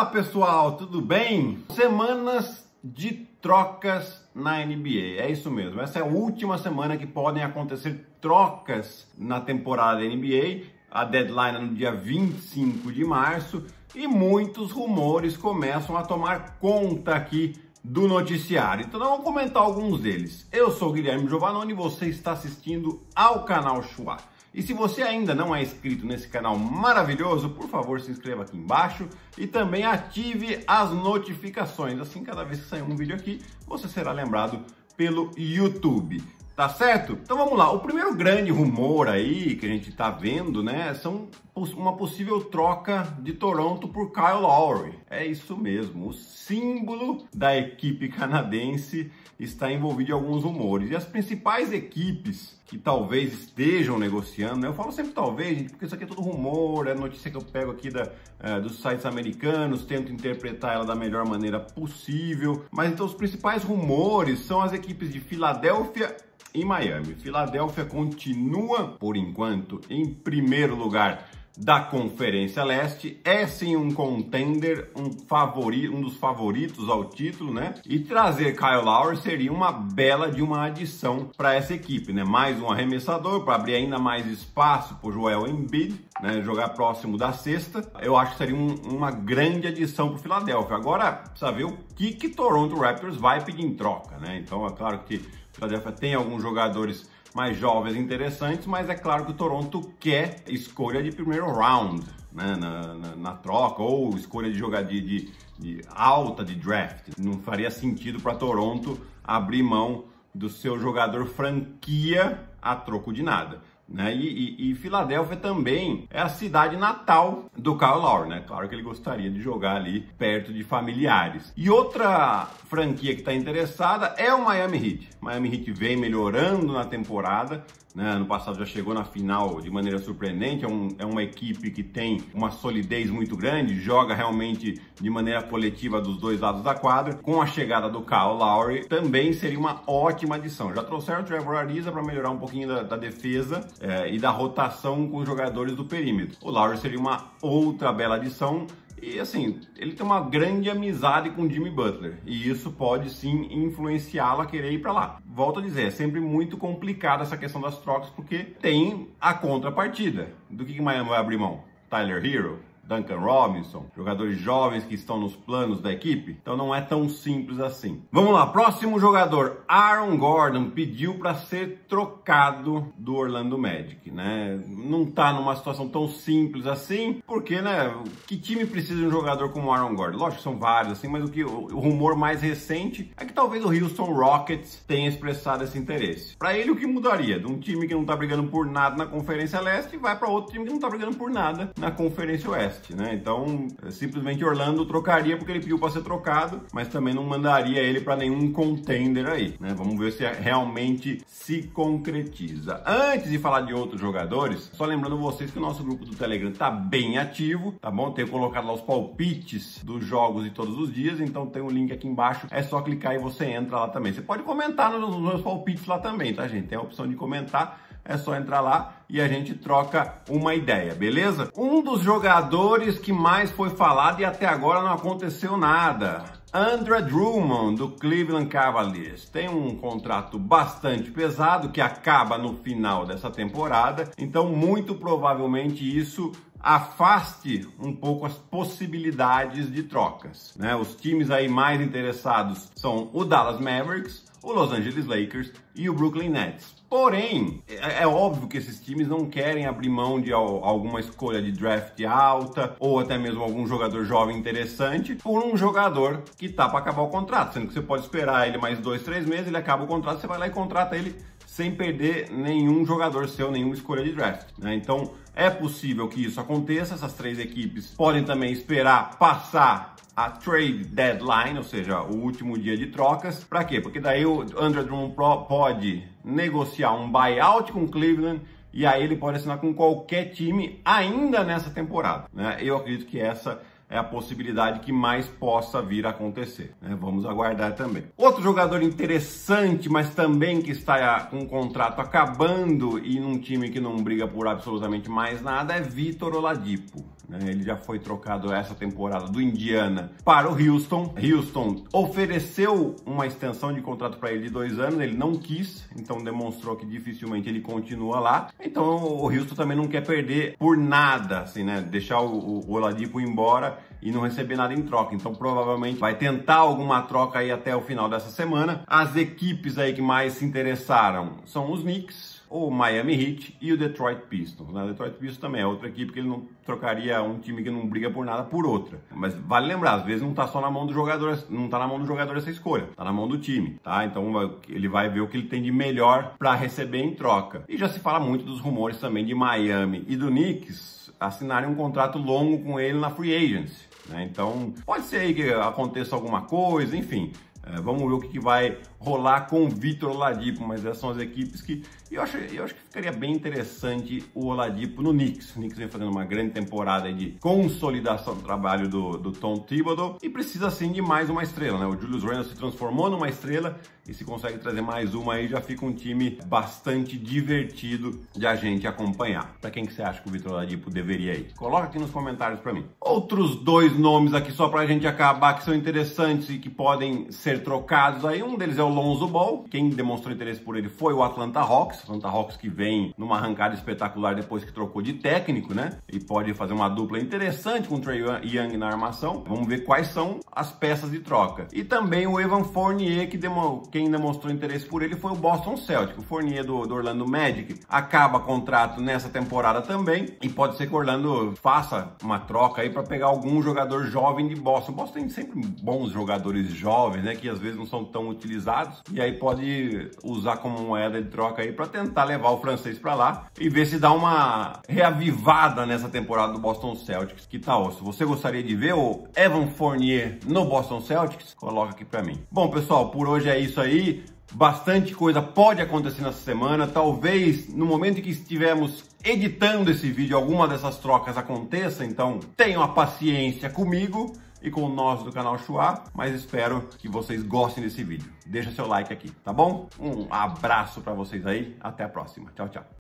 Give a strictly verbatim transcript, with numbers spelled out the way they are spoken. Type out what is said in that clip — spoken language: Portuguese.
Olá pessoal, tudo bem? Semanas de trocas na N B A, é isso mesmo. Essa é a última semana que podem acontecer trocas na temporada da N B A. A deadline é no dia vinte e cinco de março e muitos rumores começam a tomar conta aqui do noticiário. Então vamos comentar alguns deles. Eu sou o Guilherme Giovannone e você está assistindo ao canal Chua. E se você ainda não é inscrito nesse canal maravilhoso, por favor, se inscreva aqui embaixo e também ative as notificações. Assim, cada vez que sair um vídeo aqui, você será lembrado pelo YouTube. Tá certo? Então vamos lá. O primeiro grande rumor aí que a gente tá vendo, né, são uma possível troca de Toronto por Kyle Lowry. É isso mesmo. O símbolo da equipe canadense está envolvido em alguns rumores. E as principais equipes que talvez estejam negociando, né? Eu falo sempre talvez, gente, porque isso aqui é tudo rumor, é notícia que eu pego aqui da, é, dos sites americanos, tento interpretar ela da melhor maneira possível. Mas então os principais rumores são as equipes de Filadélfia e Miami. Filadélfia continua, por enquanto, em primeiro lugar da Conferência Leste, é sim um contender, um, favori, um dos favoritos ao título, né? E trazer Kyle Lowry seria uma bela de uma adição para essa equipe, né? Mais um arremessador para abrir ainda mais espaço para o Joel Embiid, né? Jogar próximo da cesta. Eu acho que seria um, uma grande adição para o Philadelphia. Agora, precisa ver o que que Toronto Raptors vai pedir em troca, né? Então é claro que Philadelphia tem alguns jogadores mais jovens interessantes, mas é claro que o Toronto quer escolha de primeiro round, né, na, na, na troca, ou escolha de jogar de, de, de alta de draft. Não faria sentido para Toronto abrir mão do seu jogador franquia a troco de nada. Né? E, e, e Filadélfia também é a cidade natal do Kyle Lowry, né? Claro que ele gostaria de jogar ali perto de familiares. E outra franquia que está interessada é o Miami Heat. Miami Heat vem melhorando na temporada, né? Ano passado já chegou na final de maneira surpreendente. É, um, é uma equipe que tem uma solidez muito grande, joga realmente de maneira coletiva dos dois lados da quadra. Com a chegada do Kyle Lowry também seria uma ótima adição. Já trouxeram o Trevor Ariza para melhorar um pouquinho da, da defesa É, e da rotação com os jogadores do perímetro. O Lowry seria uma outra bela adição e assim, ele tem uma grande amizade com o Jimmy Butler e isso pode sim influenciá-lo a querer ir para lá. Volto a dizer, é sempre muito complicada essa questão das trocas porque tem a contrapartida. Do que que Miami vai abrir mão? Tyler Hero? Duncan Robinson, jogadores jovens que estão nos planos da equipe, então não é tão simples assim. Vamos lá, próximo jogador, Aaron Gordon pediu para ser trocado do Orlando Magic, né? Não tá numa situação tão simples assim, porque, né, que time precisa de um jogador como Aaron Gordon? Lógico que são vários assim, mas o que o, o rumor mais recente é que talvez o Houston Rockets tenha expressado esse interesse. Para ele o que mudaria? De um time que não tá brigando por nada na Conferência Leste vai para outro time que não tá brigando por nada na Conferência Oeste. Né? Então, simplesmente Orlando trocaria porque ele pediu para ser trocado, mas também não mandaria ele para nenhum contender aí, né? Vamos ver se realmente se concretiza. Antes de falar de outros jogadores, só lembrando vocês que o nosso grupo do Telegram tá bem ativo, tá bom? Tenho colocado lá os palpites dos jogos de todos os dias, então tem um link aqui embaixo, é só clicar e você entra lá também. Você pode comentar nos meus palpites lá também, tá, gente? Tem a opção de comentar. É só entrar lá e a gente troca uma ideia, beleza? Um dos jogadores que mais foi falado e até agora não aconteceu nada. Andre Drummond, do Cleveland Cavaliers. Tem um contrato bastante pesado que acaba no final dessa temporada. Então, muito provavelmente isso afaste um pouco as possibilidades de trocas, né? Os times aí mais interessados são o Dallas Mavericks, o Los Angeles Lakers e o Brooklyn Nets. Porém, é, é óbvio que esses times não querem abrir mão de al alguma escolha de draft alta ou até mesmo algum jogador jovem interessante por um jogador que tá para acabar o contrato, sendo que você pode esperar ele mais dois, três meses, ele acaba o contrato, você vai lá e contrata ele sem perder nenhum jogador seu, nenhuma escolha de draft, né? Então, é possível que isso aconteça. Essas três equipes podem também esperar passar a trade deadline, ou seja, o último dia de trocas. Para quê? Porque daí o Andre Drummond pode negociar um buyout com Cleveland e aí ele pode assinar com qualquer time ainda nessa temporada, né? Eu acredito que essa é a possibilidade que mais possa vir a acontecer, né? Vamos aguardar também. Outro jogador interessante, mas também que está com o contrato acabando e num time que não briga por absolutamente mais nada, é Victor Oladipo. Ele já foi trocado essa temporada do Indiana para o Houston. Houston ofereceu uma extensão de contrato para ele de dois anos, ele não quis, então demonstrou que dificilmente ele continua lá. Então o Houston também não quer perder por nada, assim, né? Deixar o, o Oladipo ir embora e não receber nada em troca. Então provavelmente vai tentar alguma troca aí até o final dessa semana. As equipes aí que mais se interessaram são os Knicks, o Miami Heat e o Detroit Pistons. O Detroit Pistons também é outra equipe que ele não trocaria um time que não briga por nada por outra. Mas vale lembrar, às vezes não tá só na mão do jogador, não tá na mão do jogador essa escolha, tá na mão do time, tá? Então ele vai ver o que ele tem de melhor para receber em troca. E já se fala muito dos rumores também de Miami e do Knicks assinarem um contrato longo com ele na free agency, né? Então pode ser aí que aconteça alguma coisa, enfim. É, vamos ver o que, que vai rolar com o Victor Oladipo, mas essas são as equipes que eu acho, eu acho que ficaria bem interessante o Oladipo no Knicks. O Knicks vem fazendo uma grande temporada de consolidação do trabalho do, do Tom Thibodeau e precisa sim de mais uma estrela, né? O Julius Randle se transformou numa estrela e se consegue trazer mais uma aí já fica um time bastante divertido de a gente acompanhar. Para quem que você acha que o Victor Oladipo deveria ir? Coloca aqui nos comentários para mim. Outros dois nomes aqui só para a gente acabar que são interessantes e que podem ser trocados aí, um deles é o Lonzo Ball. Quem demonstrou interesse por ele foi o Atlanta Hawks, Atlanta Hawks que vem numa arrancada espetacular depois que trocou de técnico, né? E pode fazer uma dupla interessante com o Trae Young na armação. Vamos ver quais são as peças de troca. E também o Evan Fournier, que demo... quem demonstrou interesse por ele foi o Boston Celtics. O Fournier do, do Orlando Magic acaba contrato nessa temporada também e pode ser que o Orlando faça uma troca aí para pegar algum jogador jovem de Boston. O Boston tem sempre bons jogadores jovens, né? Que às vezes não são tão utilizados e aí pode usar como moeda de troca aí para tentar levar o francês para lá e ver se dá uma reavivada nessa temporada do Boston Celtics. Que tal? Se você gostaria de ver o Evan Fournier no Boston Celtics, coloca aqui para mim. Bom, pessoal, por hoje é isso aí. Bastante coisa pode acontecer nessa semana. Talvez no momento em que estivermos editando esse vídeo alguma dessas trocas aconteça, então tenham a paciência comigo e com nós do canal Chua, mas espero que vocês gostem desse vídeo. Deixa seu like aqui, tá bom? Um abraço para vocês aí, até a próxima. Tchau, tchau.